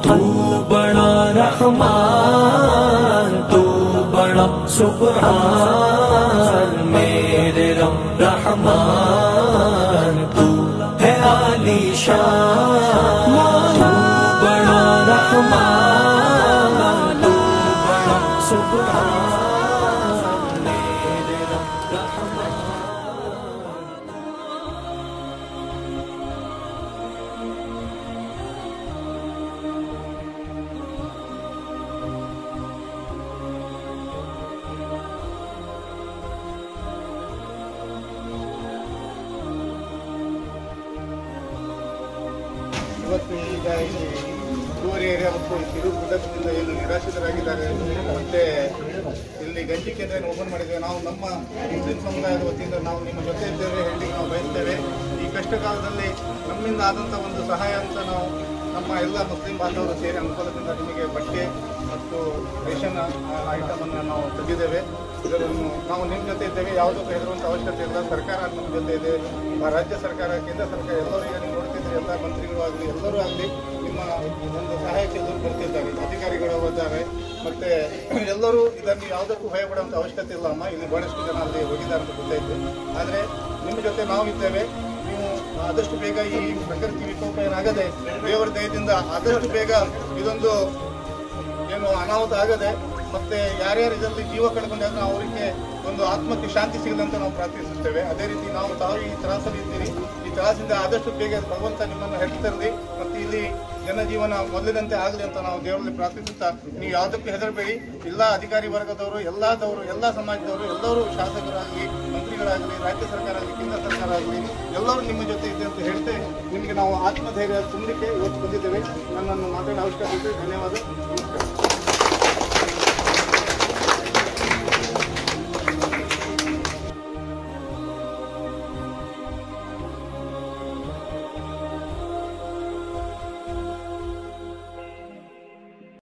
तू बड़ा रहमान, तू बड़ा सुबहान, मेरे रब रहमान, तू है आलीशान। तू बड़ा रहमान, तू बड़ा सुबहान, मेरे रब रहमान। ಇವತ್ತು ಈಗ ಇಲ್ಲಿ ಟೂರಿ ಏರಿಯಾ ಮತ್ತು ತಿರುಗುಡ್ಡದಿಂದ ಏನು ನಿರಾಶ್ರಿತರಾಗಿದ್ದಾರೆ. ಮತ್ತೆ ಇಲ್ಲಿ ಗಂಜಿ ಕೇಂದ್ರ ಓಪನ್ ಮಾಡಿದ್ದೇವೆ. ನಾವು ನಮ್ಮ ಮುಸ್ಲಿಂ ಸಮುದಾಯದ ವತಿಯಿಂದ ನಾವು ನಿಮ್ಮ ಜೊತೆ ಇದ್ದೇವೆ ಹೇಳಿ ನಾವು ಬಯಸ್ತೇವೆ. ಈ ಕಷ್ಟ ಕಾಲದಲ್ಲಿ ನಮ್ಮಿಂದ ಆದಂಥ ಒಂದು ಸಹಾಯ ಅಂತ ನಾವು ನಮ್ಮ ಎಲ್ಲ ಮುಸ್ಲಿಂ ಬಾಂಧವರು ಸೇರಿ ಅನುಕೂಲದಿಂದ ನಿಮಗೆ ಬಟ್ಟೆ ಮತ್ತು ರೇಷನ್ ಐಟಮನ್ನು ನಾವು ತೆಗೆದಿದ್ದೇವೆ. ಇದನ್ನು ನಾವು ನಿಮ್ಮ ಜೊತೆ ಇದ್ದೇವೆ. ಯಾವುದಕ್ಕೂ ಹೆದರುವಂಥ ಅವಶ್ಯಕತೆ ಇಲ್ಲ. ಸರ್ಕಾರ ನಮ್ಮ ಜೊತೆ ಇದೆ. ರಾಜ್ಯ ಸರ್ಕಾರ, ಕೇಂದ್ರ ಸರ್ಕಾರ ಎಲ್ಲರಿಗೆ ನೀವು ನೋಡ್ತಿದ್ರೆ ಎಲ್ಲ ಮಂತ್ರಿಗಳು ಆಗಲಿ ಎಲ್ಲರೂ ಆಗಲಿ ನಿಮ್ಮ ಒಂದು ಸಹಾಯಕ್ಕೆ ಎಲ್ಲರೂ ಬರ್ತಿದ್ದಾರೆ. ಅಧಿಕಾರಿಗಳು ಇದ್ದಾರೆ. ಮತ್ತು ಎಲ್ಲರೂ ಇದನ್ನು ಯಾವುದಕ್ಕೂ ಭಯಪಡುವಂಥ ಅವಶ್ಯಕತೆ ಇಲ್ಲ. ಅಮ್ಮ ಇಲ್ಲಿ ಬಹಳಷ್ಟು ಜನ ಅಲ್ಲಿ ಹೋಗಿದ್ದಾರೆ ಅಂತ ಗೊತ್ತಾಯಿತು. ಆದರೆ ನಿಮ್ಮ ಜೊತೆ ನಾವು ಇದ್ದೇವೆ. ನೀವು ಆದಷ್ಟು ಬೇಗ ಈ ಪ್ರಕೃತಿ ವಿಕೋಪ ಏನಾಗದೆ ದೇವರ ದಯದಿಂದ ಆದಷ್ಟು ಬೇಗ ಇದೊಂದು ಏನು ಅನಾಹುತ ಆಗದೆ ಮತ್ತೆ ಯಾರ್ಯಾರು ಇದರಲ್ಲಿ ಜೀವ ಕಳ್ಕೊಂಡಾಗ ಅವರಿಗೆ ಒಂದು ಆತ್ಮಕ್ಕೆ ಶಾಂತಿ ಸಿಗದಂತ ನಾವು ಪ್ರಾರ್ಥಿಸುತ್ತೇವೆ. ಅದೇ ರೀತಿ ನಾವು ತಾವು ಈ ತ್ರಾಸಲ್ಲಿ ಇದ್ದೀರಿ. ಈ ತ್ರಾಸದಿಂದ ಆದಷ್ಟು ಬೇಗ ಭಗವಂತ ನಿಮ್ಮನ್ನು ಹೆಡ್ತರಲಿ ಮತ್ತು ಇಲ್ಲಿ ಜನಜೀವನ ಮೊದಲಿನಂತೆ ಆಗಲಿ ಅಂತ ನಾವು ದೇವರಲ್ಲಿ ಪ್ರಾರ್ಥಿಸುತ್ತಾ, ನೀವು ಯಾವುದಕ್ಕೂ ಹೆದರಬೇಡಿ. ಎಲ್ಲ ಅಧಿಕಾರಿ ವರ್ಗದವರು, ಎಲ್ಲ ಸಮಾಜದವರು, ಎಲ್ಲರೂ ಶಾಸಕರಾಗಲಿ, ಮಂತ್ರಿಗಳಾಗಲಿ, ರಾಜ್ಯ ಸರ್ಕಾರ ಆಗಲಿ, ಕೇಂದ್ರ ಸರ್ಕಾರ ಆಗಲಿ ಎಲ್ಲರೂ ನಿಮ್ಮ ಜೊತೆ ಇದೆ ಅಂತ ಹೇಳ್ತೇವೆ. ನಿಮಗೆ ನಾವು ಆತ್ಮಧೈರ್ಯ ತುಂಬಲಿಕ್ಕೆ ಇವತ್ತು ಬಂದಿದ್ದೇವೆ. ನನ್ನನ್ನು ಮಾತಾಡೋ ಅವಶ್ಯಕತೆ ಇದೆ. ಧನ್ಯವಾದ. ನಮಸ್ಕಾರ.